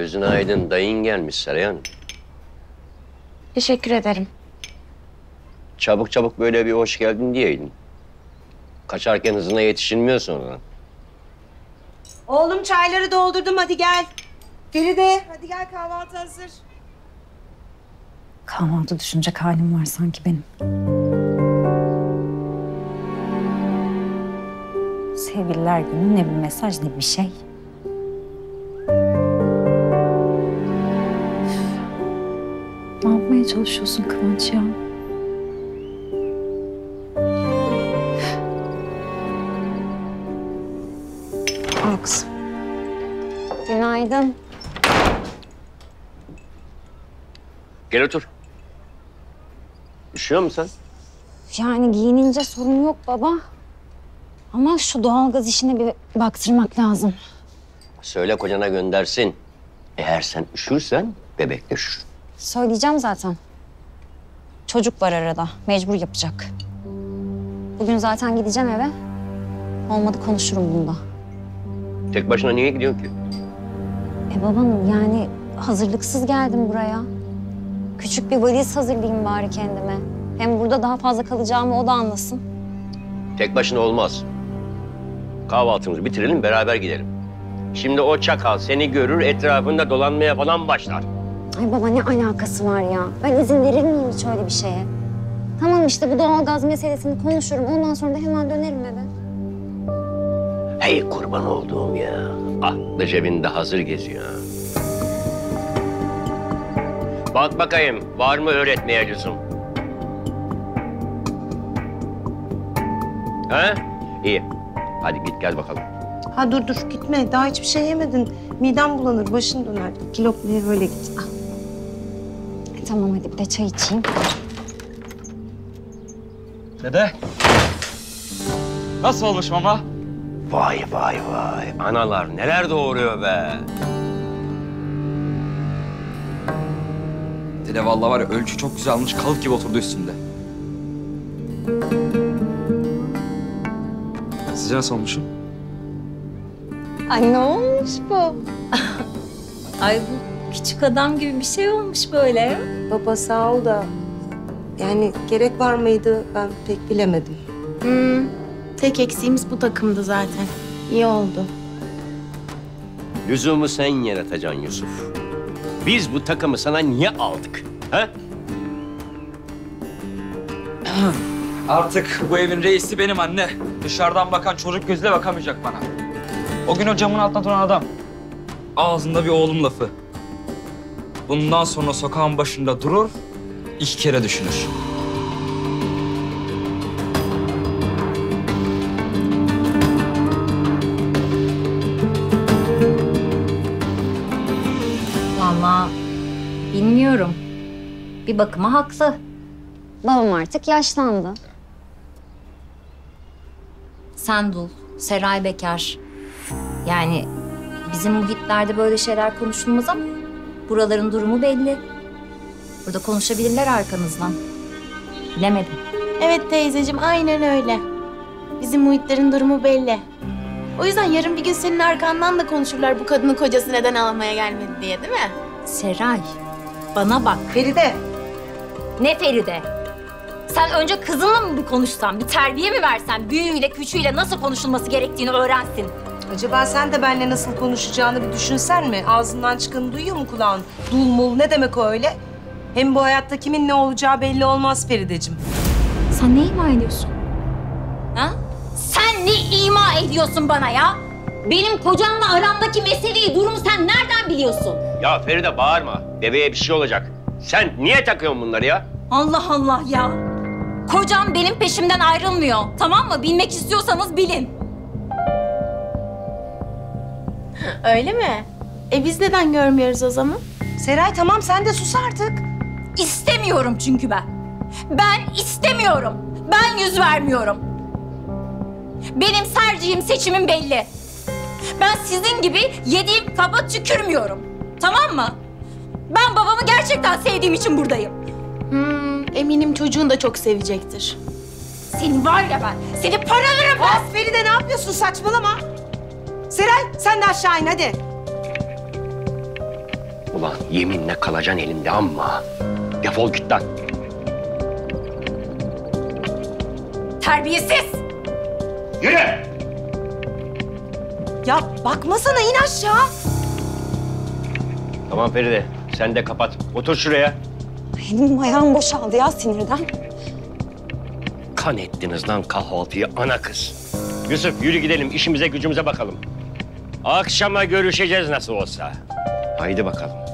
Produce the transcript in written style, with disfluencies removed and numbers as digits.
Gözün aydın, dayın gelmiş Seray Hanım. Teşekkür ederim. Çabuk çabuk böyle bir hoş geldin diyeydin. Kaçarken hızına yetişilmiyor sonra. Oğlum çayları doldurdum, hadi gel. Feride, hadi gel, kahvaltı hazır. Kahvaltı düşünecek halim var sanki benim. Sevgililer günü ne bir mesaj ne bir şey. Ne yapmaya çalışıyorsun Kıvanç ya? Al kızım. Günaydın. Gel otur. Üşüyor musun sen? Yani giyinince sorun yok baba. Ama şu doğalgaz işine bir baktırmak lazım. Söyle kocana göndersin. Eğer sen üşürsen bebek de üşür. Söyleyeceğim zaten. Çocuk var arada. Mecbur yapacak. Bugün zaten gideceğim eve. Olmadı konuşurum bunda. Tek başına niye gidiyorsun ki? Babanım yani hazırlıksız geldim buraya. Küçük bir valiz hazırlayayım bari kendime. Hem burada daha fazla kalacağımı o da anlasın. Tek başına olmaz. Kahvaltımızı bitirelim, beraber gidelim. Şimdi o çakal seni görür, etrafında dolanmaya falan başlar. Ay baba ne alakası var ya? Ben izin verir miyim hiç öyle bir şeye? Tamam işte bu doğalgaz meselesini konuşurum. Ondan sonra da hemen dönerim eve. Hey kurban olduğum ya. Aklı cebinde hazır geziyor. Ha. Bak bakayım, var mı öğretmeye lüzum? Ha? İyi. Hadi git gel bakalım. Ha dur gitme, daha hiçbir şey yemedin. Midem bulanır, başın döner. 2 lokmaya öyle git. Ah. Tamam hadi bir de çay içeyim. Dede. Nasıl olmuş mama? Vay vay vay. Analar neler doğuruyor be. Dede vallahi var ya ölçü çok güzel almış, kalıp gibi oturdu üstünde. Sizce nasıl olmuşum? Ay ne olmuş bu? Ay bu küçük adam gibi bir şey olmuş böyle. Baba sağ ol da yani gerek var mıydı ben pek bilemedim. Tek eksiğimiz bu takımdı zaten. İyi oldu. Lüzumu sen yaratacaksın Yusuf. Biz bu takımı sana niye aldık? Ha? Artık bu evin reisi benim anne. Dışarıdan bakan çocuk gözüyle bakamayacak bana. O gün o camın altına duran adam. Ağzında bir oğlum lafı. Bundan sonra sokağın başında durur, 2 kere düşünür. Vallahi bilmiyorum. Bir bakıma haklı. Babam artık yaşlandı. Sen dul, Seray bekar. Yani bizim muhitlerde böyle şeyler konuşulmaz ama buraların durumu belli. Burada konuşabilirler arkanızdan. Bilemedim. Evet teyzeciğim, aynen öyle. Bizim muhitlerin durumu belli. O yüzden yarın bir gün senin arkandan da konuşurlar bu kadının kocası neden almaya gelmedi diye, değil mi? Seray, bana bak. Feride. Ne Feride? Sen önce kızınla mı bir konuşsan, bir terbiye mi versen, büyüğüyle küçüğüyle nasıl konuşulması gerektiğini öğrensin. Acaba sen de benimle nasıl konuşacağını bir düşünsen mi? Ağzından çıkanı duyuyor mu kulağın? Dul mul ne demek o öyle? Hem bu hayatta kimin ne olacağı belli olmaz Ferideciğim. Sen ne ima ediyorsun? Ha? Sen ne ima ediyorsun bana ya? Benim kocamla aramdaki meseleyi, durumu sen nereden biliyorsun? Ya Feride bağırma. Bebeğe bir şey olacak. Sen niye takıyorsun bunları ya? Allah Allah ya. Kocam benim peşimden ayrılmıyor. Tamam mı? Bilmek istiyorsanız bilin. Öyle mi? Biz neden görmüyoruz o zaman? Seray tamam sen de sus artık. İstemiyorum çünkü ben. Ben istemiyorum. Ben yüz vermiyorum. Benim tercihim, seçimim belli. Ben sizin gibi yediğim kaba tükürmüyorum. Tamam mı? Ben babamı gerçekten sevdiğim için buradayım. Eminim çocuğun da çok sevecektir. Senin var ya ben, seni paralarım ben. Of Feride ne yapıyorsun saçmalama. Seray sen de aşağı in hadi. Ulan yeminle kalacaksın elimde ama. Defol git lan. Terbiyesiz! Yürü! Ya bakmasana, in aşağı. Tamam Feride, sen de kapat. Otur şuraya. Elim ayağım boşaldı ya sinirden. Kan ettiniz lan kahvaltıyı ana kız. Yusuf yürü gidelim, işimize gücümüze bakalım. Akşama görüşeceğiz nasıl olsa. Haydi bakalım.